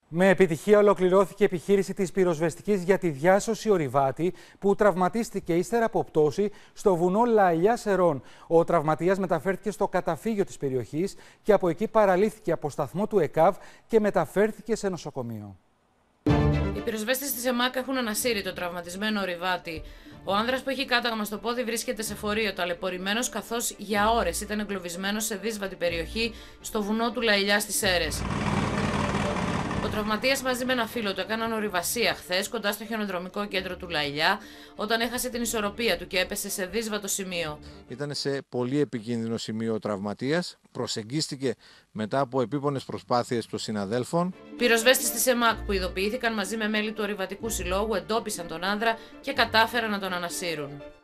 Με επιτυχία ολοκληρώθηκε η επιχείρηση της πυροσβεστικής για τη διάσωση ορειβάτη που τραυματίστηκε ύστερα από πτώση στο βουνό Λαϊλιά Σερών. Ο τραυματίας μεταφέρθηκε στο καταφύγιο της περιοχής και από εκεί παραλύθηκε από σταθμό του ΕΚΑΒ και μεταφέρθηκε σε νοσοκομείο. Οι πυροσβέστες της ΕΜΑΚ έχουν ανασύρει το τραυματισμένο ορειβάτη. Ο άνδρας που έχει κάταγμα στο πόδι βρίσκεται σε φορείο ταλαιπωρημένος, καθώς για ώρες ήταν εγκλωβισμένος σε δύσβατη περιοχή στο βουνό του Λαϊλιά στις Σέρρες. Ο τραυματίας μαζί με ένα φίλο του έκαναν ορειβασία χθες κοντά στο χιονοδρομικό κέντρο του Λαϊλιά, όταν έχασε την ισορροπία του και έπεσε σε δύσβατο σημείο. Ήταν σε πολύ επικίνδυνο σημείο ο τραυματίας, προσεγγίστηκε μετά από επίπονες προσπάθειες των συναδέλφων. Πυροσβέστες της ΕΜΑΚ που ειδοποιήθηκαν μαζί με μέλη του ορειβατικού συλλόγου εντόπισαν τον άνδρα και κατάφεραν να τον ανασύρουν.